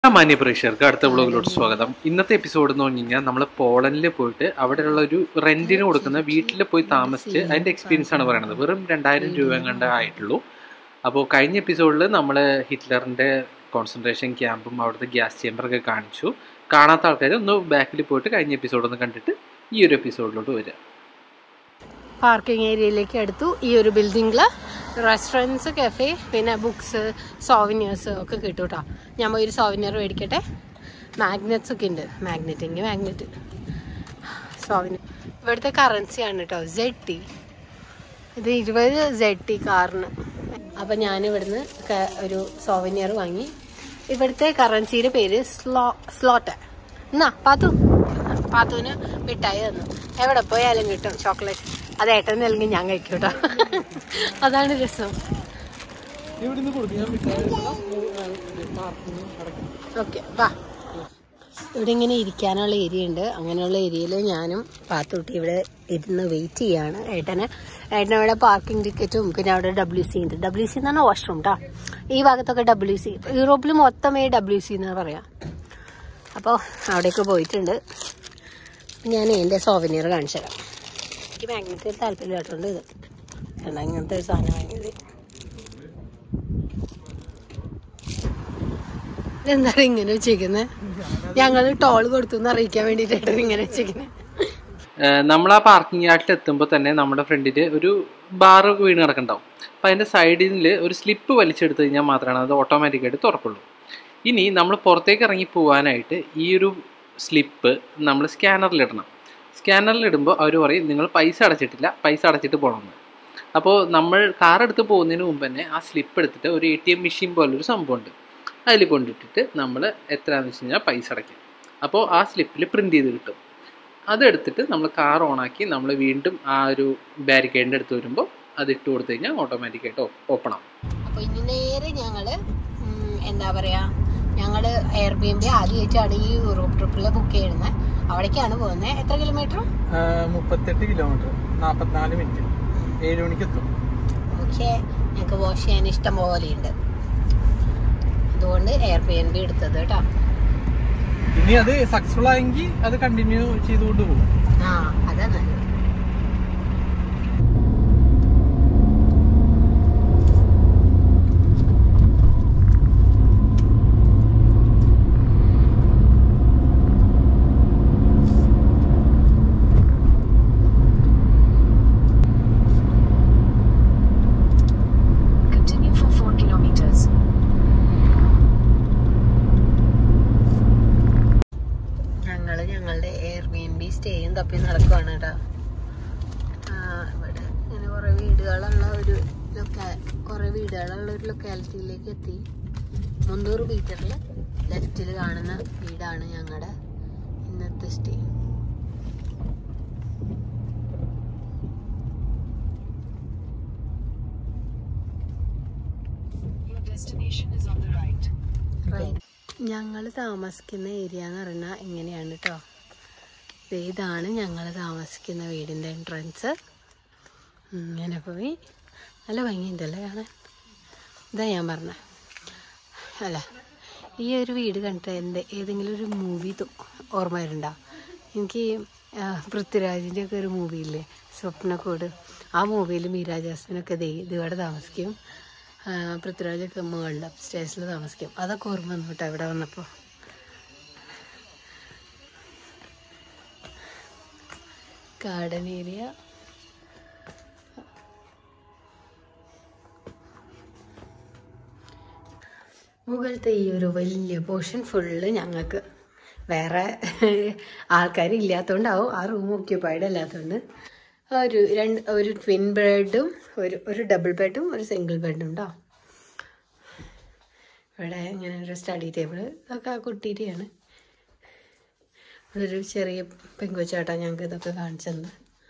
മാന്യ പ്രേക്ഷകർക്ക് അടുത്ത വ്ളോഗിലോട്ട് സ്വാഗതം. ഇന്നത്തെ എപ്പിസോഡ് എന്ന് പറഞ്ഞു കഴിഞ്ഞാൽ നമ്മൾ പോളണ്ടിൽ പോയിട്ട് അവിടെയുള്ള ഒരു റെന്റിന് കൊടുക്കുന്ന വീട്ടിൽ പോയി താമസിച്ച് അതിന്റെ എക്സ്പീരിയൻസ് ആണ് പറയുന്നത്. വെറും 2000 രൂപ കണ്ടേ ആയിട്ടുള്ളൂ. അപ്പോൾ കഴിഞ്ഞ എപ്പിസോഡിൽ നമ്മൾ ഹിറ്റ്ലറിന്റെ കോൺസെൻട്രേഷൻ ക്യാമ്പും അവിടുത്തെ ഗ്യാസ് ചേമ്പറൊക്കെ കാണിച്ചു. കാണാത്ത ആൾക്കാർ ഒന്ന് ബാക്കിൽ പോയിട്ട് കഴിഞ്ഞ എപ്പിസോഡ് ഒന്ന് കണ്ടിട്ട് ഈ ഒരു എപ്പിസോഡിലോട്ട് വരിക. പാർക്കിംഗ് ഏരിയയിലേക്ക് എടുത്തു. ഈ ഒരു ബിൽഡിങ്ങിൽ റെസ്റ്റോറൻറ്റ്സ്, കഫേ, പിന്നെ ബുക്സ്, സോവിനിയേഴ്സ് ഒക്കെ കിട്ടും കേട്ടോ. ഞാൻ പോയി ഒരു സോവിനിയർ മേടിക്കട്ടെ. മാഗ്നറ്റ്സ് ഒക്കെ ഉണ്ട്. Magnet souvenir. ഇവിടുത്തെ കറൻസിയാണ് കേട്ടോ ZT. ഇത് 20 ZT കാറിന്. അപ്പം ഞാനിവിടുന്ന് ഒരു സോവിനിയർ വാങ്ങി. ഇവിടുത്തെ കറൻസിയുടെ പേര് സ്ലോട്ട്. എന്നാ പാത്തുവിന് മിഠായി തന്നു. എവിടെ പോയാലും കിട്ടും ചോക്ലേറ്റ്. അത് ഏട്ടൻ അല്ലെങ്കിൽ ഞാൻ കഴിക്കും കേട്ടോ. അതാണ് രസം. ഓക്കെ വാ. ഇവിടെ ഇങ്ങനെ ഇരിക്കാനുള്ള ഏരിയ ഉണ്ട്. അങ്ങനെയുള്ള ഏരിയയിൽ ഞാനും പാത്തൂട്ടി ഇവിടെ ഇരുന്ന് വെയിറ്റ് ചെയ്യാണ് ഏട്ടനവിടെ പാർക്കിംഗ് ടിക്കറ്റും പിന്നെ അവിടെ WC ഉണ്ട്. WC എന്ന് പറഞ്ഞാൽ വാഷ്റൂം കേട്ടോ. ഈ ഭാഗത്തൊക്കെ WC. യൂറോപ്പിൽ മൊത്തമേ WC എന്ന് പറയാം. അപ്പോൾ അവിടേക്ക് പോയിട്ടുണ്ട്. ഞാൻ എൻ്റെ സോവനിയർ കാണിച്ചു തരാം. എനിക്ക് മാഗ്നറ്റ് താല്പര്യം കേട്ടോണ്ട് ഇത് കണ്ട ഇങ്ങനത്തെ ഒരു സാധനം വാങ്ങിയത്. ഇതെന്താണ് ഇങ്ങനെ വെച്ചേക്കുന്നത്? ഞങ്ങൾ ടോൾ കൊടുത്തു എന്ന് അറിയിക്കാൻ വേണ്ടിയിട്ടാണ് ഇങ്ങനെ വെച്ചേക്കുന്നത്. നമ്മൾ ആ പാർക്കിംഗ് യാർഡിൽ എത്തുമ്പോൾ തന്നെ നമ്മുടെ ഫ്രണ്ടിൽ ഒരു ബാറ് വീണ് കിടക്കുന്നുണ്ടാവും. അപ്പം അതിൻ്റെ സൈഡിൽ ഒരു സ്ലിപ്പ് വലിച്ചെടുത്ത് കഴിഞ്ഞാൽ മാത്രമാണ് അത് ഓട്ടോമാറ്റിക്കായിട്ട് തുറക്കുള്ളൂ. ഇനി നമ്മൾ പുറത്തേക്ക് ഇറങ്ങി പോകാനായിട്ട് ഈ ഒരു സ്ലിപ്പ് നമ്മൾ സ്കാനറിലിടണം. സ്കാനറിലിടുമ്പോൾ അവർ പറയും നിങ്ങൾ പൈസ അടച്ചിട്ടില്ല, പൈസ അടച്ചിട്ട് പോകണമെന്ന്. അപ്പോൾ നമ്മൾ കാർ എടുത്ത് പോകുന്നതിന് മുമ്പ് തന്നെ ആ സ്ലിപ്പ് എടുത്തിട്ട് ഒരു ATM മെഷീൻ പോലൊരു സംഭവമുണ്ട്. അതിൽ കൊണ്ടിട്ടിട്ട് നമ്മൾ എത്രയാണെന്ന് വെച്ച് കഴിഞ്ഞാൽ പൈസ അടയ്ക്കും. അപ്പോൾ ആ സ്ലിപ്പിൽ പ്രിൻ്റ് ചെയ്ത് കിട്ടും. അതെടുത്തിട്ട് നമ്മൾ കാർ ഓണാക്കി നമ്മൾ വീണ്ടും ആ ഒരു ബാരിക്കേഡിൻ്റെ അടുത്ത് വരുമ്പോൾ അത് ഇട്ട് കൊടുത്തു കഴിഞ്ഞാൽ ഓട്ടോമാറ്റിക്കായിട്ട് ഓപ്പൺ ആവും. അപ്പോൾ ഇനി നേരെ ഞങ്ങൾ എന്താ പറയുക, ഞങ്ങൾ Airbnb ആദ്യമായിട്ടാണ് ഈ യൂറോപ്പ് ട്രിപ്പിൽ ബുക്ക് ചെയ്യുന്നത്. അവിടേക്കാണ് പോകുന്നത്. എത്ര കിലോമീറ്റർ? 38 കിലോമീറ്റർ, 44 മിനിറ്റ്, 7 മണിക്ക് എത്തും. പക്ഷേ ഞങ്ങൾക്ക് വാഷ് ചെയ്യാൻ ഇഷ്ടം പോലെയുണ്ട്. അതുകൊണ്ട് Airbnb എടുത്തത് കേട്ടോ. ഇനി അത് സക്സസ്ഫുൾ ആയെങ്കിൽ അത് കണ്ടിന്യൂ ചെയ്തുകൊണ്ട് പോകും. അതാണ്. സ്റ്റേയും തപ്പി നടക്കുവാണ് കേട്ടോ. ഇവിടെ ഇങ്ങനെ കുറേ വീടുകളുള്ള ഒരു ലൊക്കാലിറ്റിയിലേക്ക് എത്തി. 300 മീറ്ററിൽ ലെഫ്റ്റിൽ കാണുന്ന വീടാണ് ഞങ്ങളുടെ ഇന്നത്തെ സ്റ്റേ. ഞങ്ങൾ താമസിക്കുന്ന ഏരിയ എന്ന് പറഞ്ഞാൽ എങ്ങനെയാണ് കേട്ടോ. ഇതാണ് ഞങ്ങൾ താമസിക്കുന്ന വീടിൻ്റെ എൻട്രൻസ്. ഇങ്ങനെ പോയി നല്ല ഭംഗിയുണ്ടല്ലേ കാണാൻ. ഇതാ ഞാൻ പറഞ്ഞ അല്ല, ഈ ഒരു വീട് കണ്ടിട്ട് ഏതെങ്കിലും ഒരു മൂവി ഓർമ്മ വരുന്നുണ്ടോ? എനിക്ക് പൃഥ്വിരാജിൻ്റെ ഒക്കെ ഒരു മൂവിയില്ലേ, സ്വപ്നക്കോട്. ആ മൂവിയിൽ മീര ജാസ്മിനൊക്കെ ഇതിവിടെ താമസിക്കും. പൃഥ്വിരാജൊക്കെ മുകളിൽ അപ്സ്റ്റേഴ്സിൽ താമസിക്കും. അതൊക്കെ ഓർമ്മ വന്നു കേട്ടോ ഇവിടെ വന്നപ്പോൾ. Garden area. മുകളിലത്തെ ഈ ഒരു വലിയ പോർഷൻ ഫുള്ള് ഞങ്ങൾക്ക്. വേറെ ആൾക്കാരില്ലാത്തതുകൊണ്ടാവും ആ റൂം ഓക്യുപ്പൈഡ് അല്ലാത്തതുകൊണ്ട്. ഒരു ട്വിൻ ബെഡും ഒരു ഡബിൾ ബെഡും ഒരു സിംഗിൾ ബെഡും ഉണ്ടോ. ഇവിടെ ഇങ്ങനെ ഒരു സ്റ്റഡി ടേബിൾ ഒക്കെ ആ കുട്ടിയുടെയാണ്. ഒരു ചെറിയ പെങ്കൊച്ചാട്ടാ ഞങ്ങൾക്ക് ഇതൊക്കെ കാണിച്ചത്.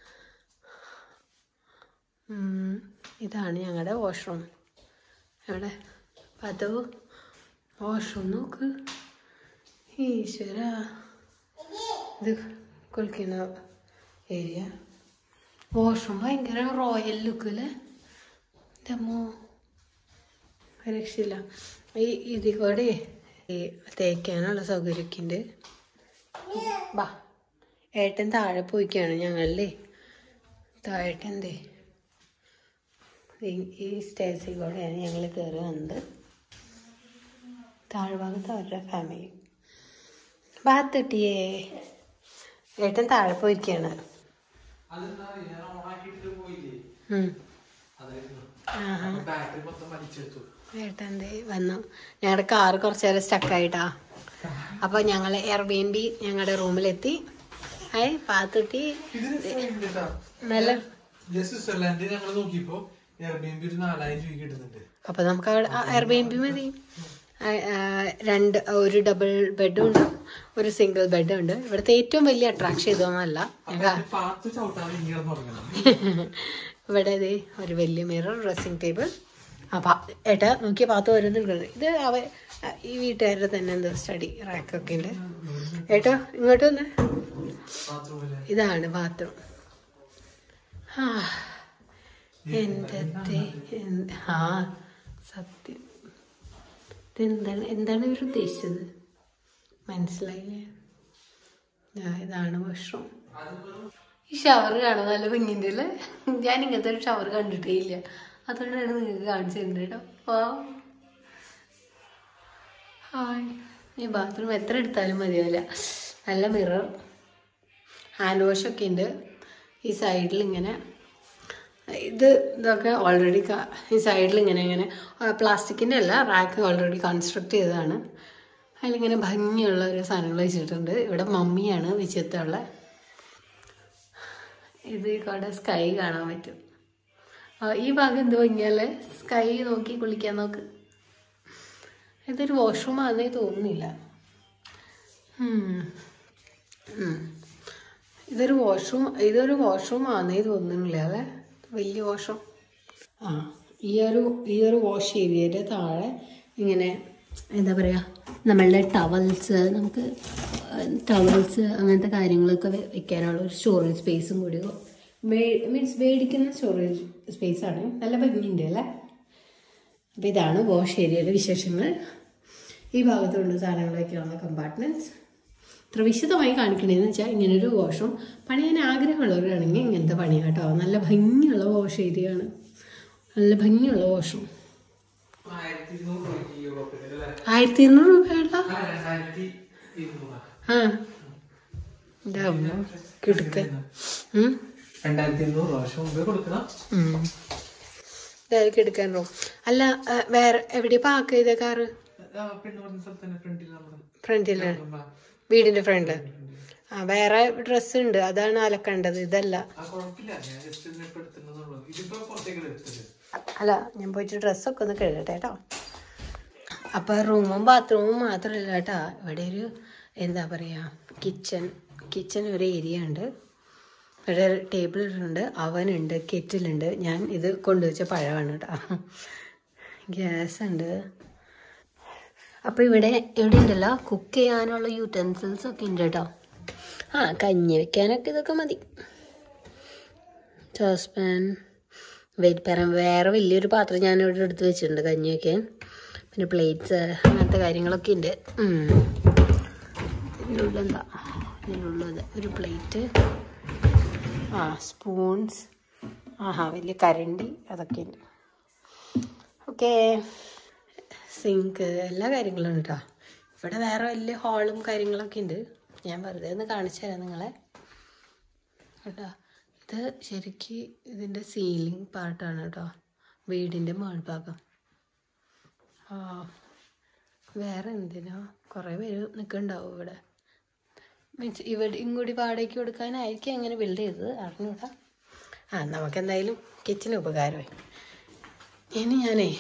ഇതാണ് ഞങ്ങളുടെ വാഷ്റൂം. എവിടെ അതോ വാഷ്റൂം നോക്ക്. ഈശ്വര, ഇത് കുളിക്കുന്ന ഏരിയ. വാഷ്റൂം ഭയങ്കര റോയൽ ലുക്ക് അല്ലേ. രക്ഷയില്ല. ഇതിൽ കൂടെ തേക്കാനുള്ള സൗകര്യമൊക്കെ ഉണ്ട്. ബാ ഏട്ടൻ താഴെ പോയിക്കാണ് ഞങ്ങളിലേ. താഴേട്ടെന്തേ ഈ സ്റ്റേഴ്സിൽ കൂടെയാണ് ഞങ്ങൾ കയറി വന്നത്. താഴ്ഭാഗത്ത് അവരുടെ ഫാമിലി. ബാത്തിട്ടിയേ ഏട്ടൻ താഴെ പോയിരിക്കുകയാണ്. ഏട്ടൻ്റെ വന്നു. ഞങ്ങളുടെ കാറ് കുറച്ചു നേരം സ്റ്റക്കായിട്ടാ. അപ്പൊ ഞങ്ങൾ എയർബിഎൻബി ഞങ്ങളുടെ റൂമിലെത്തി. പാത്തുട്ടി നല്ല. അപ്പൊ നമുക്ക് അവിടെ എയർബിഎൻബി മതി. ഒരു ഡബിൾ ബെഡും ഉണ്ട്, ഒരു സിംഗിൾ ബെഡും ഉണ്ട്. ഇവിടുത്തെ ഏറ്റവും വലിയ അട്രാക്ഷൻ ഇതൊന്നുമല്ല. ഇവിടെ ഒരു വലിയ മിറർ, ഡ്രസ്സിംഗ് ടേബിൾ. ഏട്ടാ നോക്കിയ പാത്ത് വരുന്നുണ്ട്. ഇത് ഈ വീട്ടുകാരുടെ തന്നെ എന്തോ സ്റ്റഡി റാക്കൊക്കെ ഉണ്ട്. ഏട്ടോ ഇങ്ങോട്ട് വന്ന്. ഇതാണ് ബാത്റൂം. സത്യം. എന്താണ് ഇവർ ഉദ്ദേശിച്ചത് മനസ്സിലായില്ലേ? ഇതാണ് വാഷ്റൂം. ഈ ഷവർ കാണാൻ നല്ല ഭംഗിൻ്റെ അല്ലേ? ഞാൻ ഇങ്ങനത്തെ ഒരു ഷവർ കണ്ടിട്ടേ ഇല്ല. അതുകൊണ്ടാണ് നിങ്ങൾക്ക് കാണിച്ചു തരുന്നത് കേട്ടോ. ഹായ്. ഈ ബാത്റൂം എത്ര എടുത്താലും മതിയാവില്ല. നല്ല മിറർ, ഹാൻഡ് വാഷൊക്കെ ഉണ്ട്. ഈ സൈഡിൽ ഇങ്ങനെ ഇതൊക്കെ ഓൾറെഡി ഈ സൈഡിൽ ഇങ്ങനെ പ്ലാസ്റ്റിക്കിൻ്റെ അല്ല, റാക്ക് ഓൾറെഡി കൺസ്ട്രക്ട് ചെയ്തതാണ്. അതിലിങ്ങനെ ഭംഗിയുള്ള ഒരു സാധനങ്ങൾ വെച്ചിട്ടുണ്ട്. ഇവിടെ മമ്മിയാണ് വെച്ചിട്ടുള്ള. ഇത് കൂടെ സ്കൈ കാണാൻ പറ്റും. ഈ ഭാഗം എന്ത് ഭംഗിയല്ലേ, സ്കൈ നോക്കി കുളിക്കാൻ നോക്ക്. ഇതൊരു വാഷ്റൂം ആണെന്നേ തോന്നുന്നില്ല. ഇതൊരു വാഷ്റൂം ആണെന്നേ തോന്നുന്നില്ല അല്ലേ? വലിയ വാഷ്റൂം. ഈ ഒരു വാഷ് ഏരിയയുടെ താഴെ ഇങ്ങനെ എന്താ പറയുക, നമ്മളുടെ ടവൽസ് അങ്ങനത്തെ കാര്യങ്ങളൊക്കെ വെക്കാനുള്ള ഒരു സ്റ്റോറേജ് സ്പേസും കൂടി മീൻസ് മേടിക്കുന്ന സ്റ്റോറേജ് സ്പേസാണ്. നല്ല ഭംഗിയുണ്ട് അല്ലേ? അപ്പം ഇതാണ് വാഷ് ഏരിയയുടെ വിശേഷങ്ങൾ. ഈ ഭാഗത്തുണ്ട് സാധനങ്ങൾ വയ്ക്കാനുള്ള കമ്പാർട്ട്മെൻറ്റ്സ്. ഇത്ര വിശദമായി കാണിക്കണേന്ന് വെച്ചാൽ ഇങ്ങനൊരു വാഷ്റൂം പണിയാൻ ആഗ്രഹമുള്ളവരാണെങ്കിൽ ഇങ്ങനത്തെ പണിയാണ് കേട്ടോ. നല്ല ഭംഗിയുള്ള വാഷ് ഏരിയ ആണ്. നല്ല ഭംഗിയുള്ള വാഷ്റൂം. 1200 രൂപയുള്ള കിടക്കാൻ 2200 കിടക്കാൻ റൂം അല്ല. വേറെ എവിടെയാ പാർക്ക് ചെയ്ത കാറ്? ഫ്രണ്ടിലാണ്, വീടിന്റെ ഫ്രണ്ട്. വേറെ ഡ്രസ്സ് ഉണ്ട്, അതാണ് അലക്കേണ്ടത്. ഇതല്ല. അല്ല, ഞാൻ പോയിട്ട് ഡ്രസ്സൊക്കെ ഒന്ന് കഴുകട്ടെ കേട്ടോ. അപ്പൊ റൂമും ബാത്റൂമും മാത്രമല്ല കേട്ടോ, ഇവിടെ ഒരു എന്താ പറയാ കിച്ചൺ ഒരു ഏരിയ ഉണ്ട്. ഇവിടെ ടേബിൾ ഉണ്ട്, അവനുണ്ട്, കെറ്റിലുണ്ട്. ഞാൻ ഇത് കൊണ്ടുവച്ച പഴമാണ് കേട്ടോ. ഗ്യാസ് ഉണ്ട്. അപ്പോൾ ഇവിടെ ഉണ്ടല്ലോ കുക്ക് ചെയ്യാനുള്ള യൂട്ടൻസിൽസ് ഒക്കെ ഉണ്ട് കേട്ടോ. കഞ്ഞി വെക്കാനൊക്കെ ഇതൊക്കെ മതി. സോസ്പാൻ, വേറെ വലിയൊരു പാത്രം ഞാനിവിടെ എടുത്ത് വെച്ചിട്ടുണ്ട് കഞ്ഞി വയ്ക്കാൻ. പിന്നെ പ്ലേറ്റ്സ്, അങ്ങനത്തെ കാര്യങ്ങളൊക്കെ ഉണ്ട്. ഇതിനുള്ളത് ഒരു പ്ലേറ്റ്, സ്പൂൺസ്, വലിയ കരണ്ടി, അതൊക്കെ ഉണ്ട്. ഓക്കേ, സിങ്ക്, എല്ലാ കാര്യങ്ങളും ഉണ്ട് കേട്ടോ. ഇവിടെ വേറെ വലിയ ഹാളും കാര്യങ്ങളൊക്കെ ഉണ്ട്. ഞാൻ വെറുതെ ഒന്ന് കാണിച്ചു തരാം നിങ്ങളെ കേട്ടോ. ഇത് ശരിക്ക് ഇതിൻ്റെ സീലിംഗ് പാർട്ടാണ് കേട്ടോ, വീടിൻ്റെ മേൾഭാഗം. വേറെ എന്തിനാ കുറേ പേര് നിൽക്കുന്നുണ്ടാവും ഇവിടെ. മീൻസ് ഇവിടെ ഇങ്ങോട്ട് വാടകയ്ക്ക് കൊടുക്കാനായിരിക്കും അങ്ങനെ ബിൽഡ് ചെയ്തത്, അറിഞ്ഞൂടാ. നമുക്കെന്തായാലും കിച്ചന് ഉപകാരമായി. ഇനി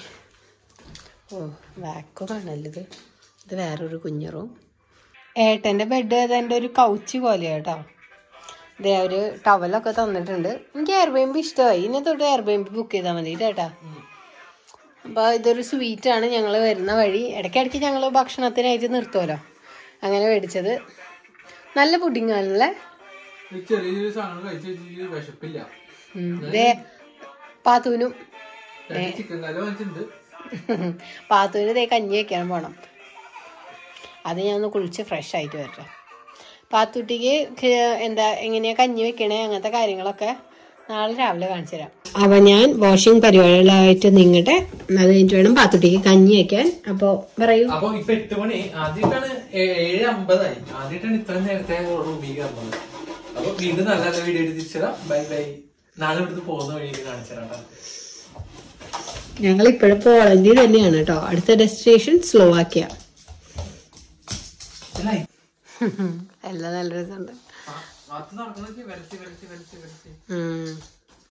വാക്കുമാണല്ലോ ഇത് വേറൊരു കുഞ്ഞു റൂം. ഏട്ടൻ്റെ ബെഡ് അതെൻ്റെ ഒരു കൗച്ച് പോലെയാണ് കേട്ടോ. ഇതേ ഒരു ടവലൊക്കെ തന്നിട്ടുണ്ട്. എനിക്ക് എയർബിഎൻബി ഇഷ്ടമായി. ഇനി തൊട്ട് എയർബിഎൻബി ബുക്ക് ചെയ്താൽ മതി ചേട്ടാ. അപ്പോൾ ഇതൊരു സ്വീറ്റാണ്. ഞങ്ങൾ വരുന്ന വഴി ഇടയ്ക്കിടയ്ക്ക് ഞങ്ങൾ ഭക്ഷണത്തിനായിട്ട് നിർത്തുമല്ലോ, അങ്ങനെ മേടിച്ചത്. നല്ല പുഡിംഗ് ആണല്ലേ. പാത്തൂനും പാത്തൂന് കഞ്ഞി വെക്കാൻ പോണം. അത് ഞാൻ ഒന്ന് കുളിച്ച് ഫ്രഷ് ആയിട്ട് വരട്ടെ. പാത്തുട്ടിക്ക് എന്താ എങ്ങനെയാ കഞ്ഞി വെക്കണേ അങ്ങനത്തെ കാര്യങ്ങളൊക്കെ നാളെ രാവിലെ കാണിച്ചു തരാം. അപ്പൊ ഞാൻ വാഷിംഗ് പരിപാടികളായിട്ട് നീങ്ങട്ടെ. അത് കഴിഞ്ഞിട്ട് വേണം പാത്തുട്ടിക്ക് കഞ്ഞി വെക്കാൻ. അപ്പൊ പറയൂ. അപ്പൊ ഇപ്പൊ 8 മണി, ആദ്യമായിട്ടാണ് 7:50 ആദ്യമായിട്ടാണ് ഇത്ര നേരത്തെ റൂമിൽ കയറുന്നത്. അപ്പൊ വീണ്ടും നല്ല നല്ല വീഡിയോ തിരിച്ചുതരാം. Bye bye. നാളെ ഇവിടുന്ന് പോകുന്ന വഴിയിൽ കാണിച്ചു തരാം. ഞങ്ങൾ ഇപ്പോഴും പോളണ്ടിൽ തന്നെയാണ് കേട്ടോ. അടുത്ത ഡെസ്റ്റിനേഷൻ സ്ലോവാക്യ. എല്ലാം നല്ല രസമുണ്ട്.